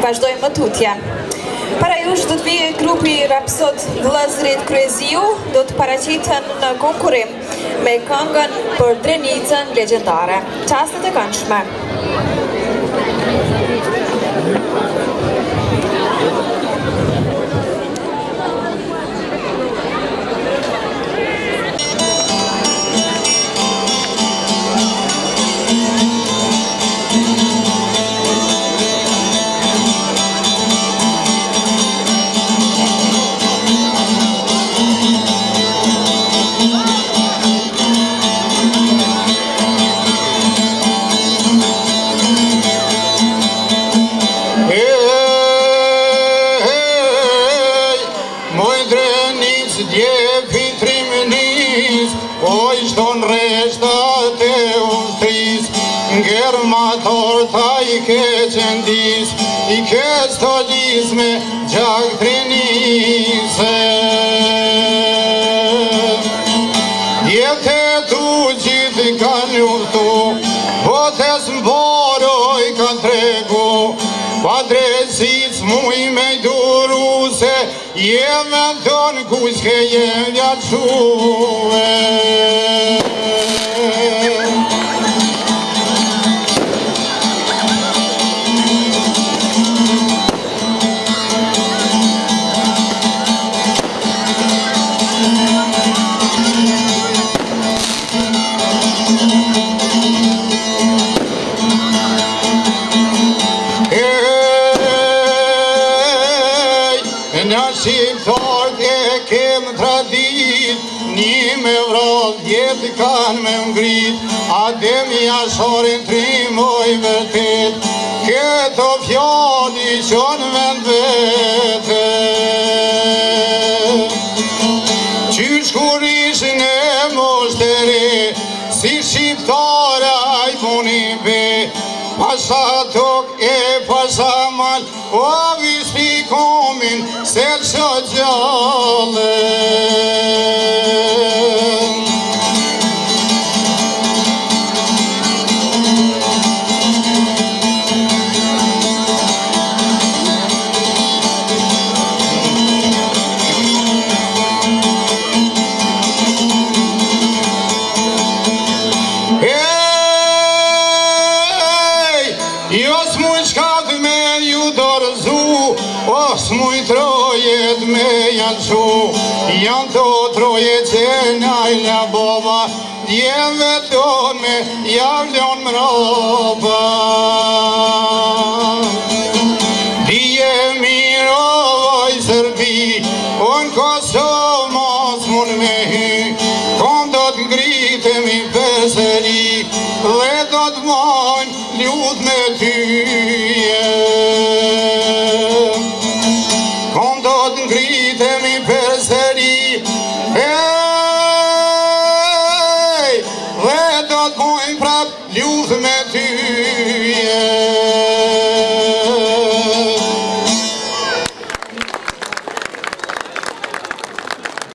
vazhdojmë më tutje. Para jush do të vijë grupi Rapsod Vëllezërit Kryeziu, do të paraqiten në konkurim me këngën për Drenicën legjendare. Çastet e këndshme. I ke stolis me gjak trinise Djete tu gjithi ka njurtu Botes mboroj ka tregu Pa dresic muj me duru se Jeme ton kushke jem vjačue Kan me ngrit, ademi ashorin trimoj vërtet Këto fjali qon vend vete Qysh kur ishin e moshteri Si shqiptara I puni be Pasha tok e pasha mal O vispi komin Sel shë gjallë Janë të troje që najla baba Djeve ton me javljon mroba Dje mirovoj Sërbi On Kosovë mos mun me hy Kom do të ngritemi përsëri Dhe do të mojnë ljud me tyje Kom do të ngritemi përsëri Dhe do të mojnë prap ljud me tyje